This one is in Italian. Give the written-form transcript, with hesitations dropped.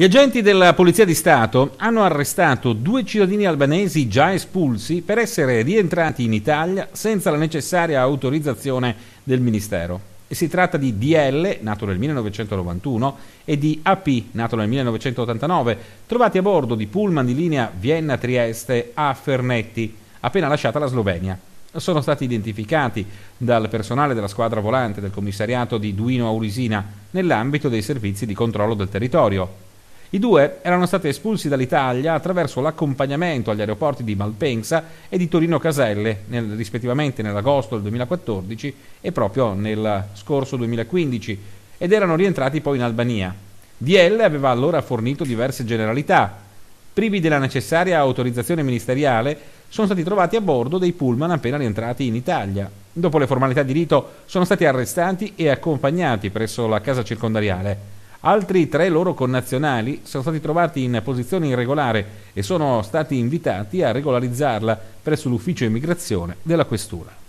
Gli agenti della Polizia di Stato hanno arrestato 2 cittadini albanesi già espulsi per essere rientrati in Italia senza la necessaria autorizzazione del Ministero. E si tratta di DL, nato nel 1991, e di AP, nato nel 1989, trovati a bordo di pullman di linea Vienna-Trieste a Fernetti, appena lasciata la Slovenia. Sono stati identificati dal personale della squadra volante del commissariato di Duino Aurisina nell'ambito dei servizi di controllo del territorio. I 2 erano stati espulsi dall'Italia attraverso l'accompagnamento agli aeroporti di Malpensa e di Torino Caselle, rispettivamente nell'agosto del 2014 e proprio nel scorso 2015, ed erano rientrati poi in Albania. DL aveva allora fornito diverse generalità. Privi della necessaria autorizzazione ministeriale, sono stati trovati a bordo dei pullman appena rientrati in Italia. Dopo le formalità di rito sono stati arrestati e accompagnati presso la casa circondariale. Altri 3 loro connazionali sono stati trovati in posizione irregolare e sono stati invitati a regolarizzarla presso l'ufficio immigrazione della questura.